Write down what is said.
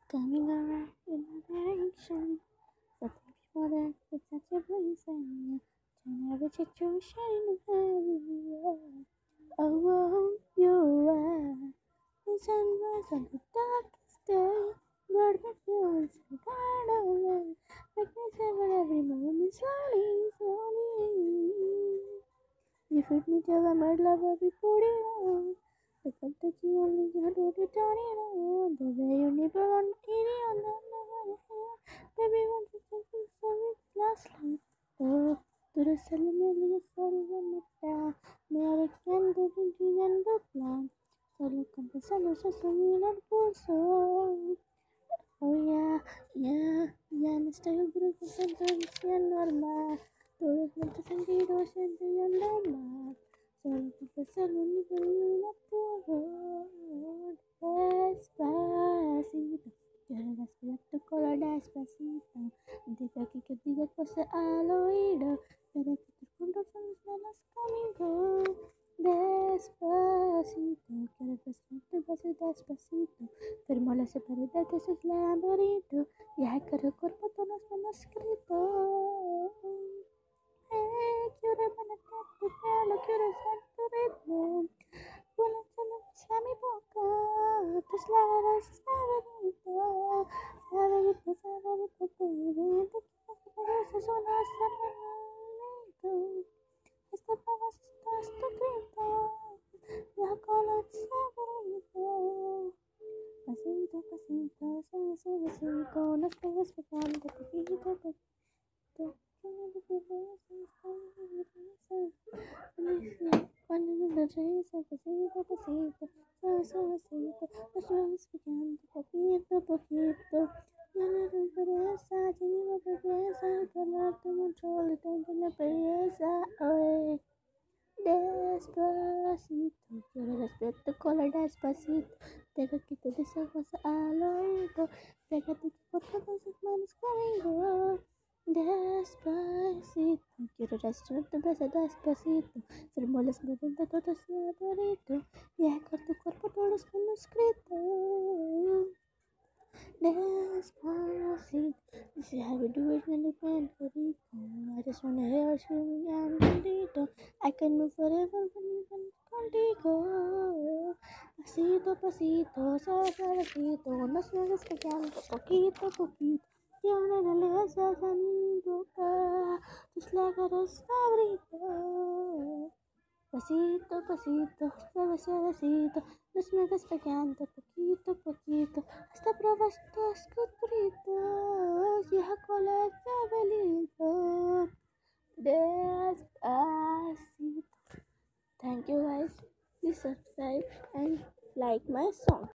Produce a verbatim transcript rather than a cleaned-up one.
coming around in my direction. Something before that, it's such a blessing. Turn every situation everywhere. Oh, oh, you are the sunrise on the darkest day. God, my feels some kind of way. Make me savor every moment slowly, slowly. You feed me till I might love every put it on. The fantasy only you do it turn it on. The way you nibble on kitty on the other hair. Baby, want to take you from it last night. Oh, to the ceremony of sorry and the down. Me I can do the thing and the plan. So look at the sun, so so me not full so. Oh yeah, yeah, yeah, mister Guru sentence ya normal. Todo cuento sentido siento ya normal. Solo porque solo ni camino por despacito. Quiero respirar tu color despacito. Deja que, que diga cosas al oído. Para que tus puntos son los menos conmigo. Despacito, quiero respirar tu voz despacito. Firmo las paredes es laberinto. Ya que el cuerpo todo es manuscrito. Hey, quiero amanecer tu pelo, quiero ser tu ritmo. Vuelan solo hacia mi boca, tus labios saberito, saberito, saberito, baby. Te quiero que pareces una saberito. Esta prueba está escrito, la cola saberito. Pasito, pasito, suave, suavecito, nos pegas pegando poquito, poquito. Cuando nos la risa, pasito, pasito, suave, suavecito, nos vamos pegando poquito, poquito. Ya no hay pereza, tiene la pereza, el calor te controla, tengo la pereza, oye. Despacito, quiero respirar tu color despacito. Deja que te deshagas al oído. Déjate que por todas las manos conmigo. Despacito, quiero respirar tu beso despacito. Firmo las manos de todo su laberinto. Y con tu cuerpo todo es manuscrito. Despacito, this is how we do it when we can't go deep. I just wanna hear you screaming and grito. I can move forever when you can contigo. Pasito, pasito, suavecito, nos vamos pegando poquito a poquito. Y ahora dale esas a mi boca, tus lágrimas favoritos. Pasito, pasito, suave, suavecito, nos vamos pegando poquito a poquito. Hasta pruebas tus cutritos, vieja cola sabelito. Despacito. Thank you guys. Please subscribe and like my song.